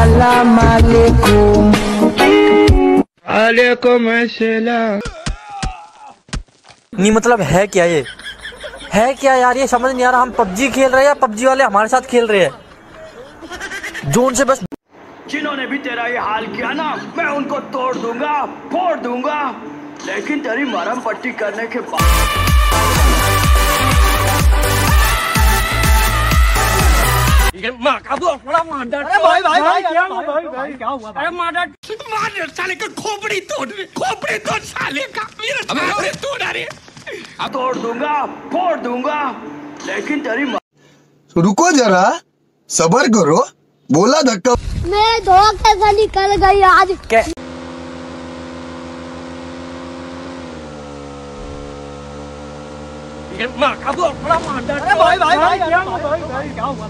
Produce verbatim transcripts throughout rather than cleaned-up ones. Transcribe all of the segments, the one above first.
अस्सलाम वालेकुम। वालेकुम अस्सलाम। नहीं मतलब है क्या ये, है क्या यार, ये समझ नहीं आ रहा। हम पबजी खेल रहे हैं या पबजी वाले हमारे साथ खेल रहे हैं। जोन से बस जिन्होंने भी तेरा ये हाल किया ना, मैं उनको तोड़ दूंगा, फोड़ दूंगा, लेकिन तेरी मरहम पट्टी करने के बाद माँ का वो बड़ा मार। अरे भाई भाई भाई क्या हुआ भाई भाई क्या हुआ? अरे मार मार साले का खोपड़ी तोड़, खोपड़ी तोड़ साले का, मेरा खोपड़ी तोड़। अरे तोड़ दूंगा, फोड़ दूंगा, लेकिन तेरी रुको जरा, सबर करो, बोला धक्का। मैं धोखे से निकल गई आज। क्या माँ का वो बड़ा मार। अरे भाई भाई भाई क्या हुआ भाई भाई क्या हुआ?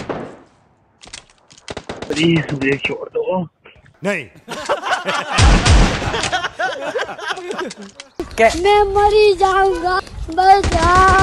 प्लीज मुझे छोड़ दो। नहीं मैं मरी जाऊंगा, बस।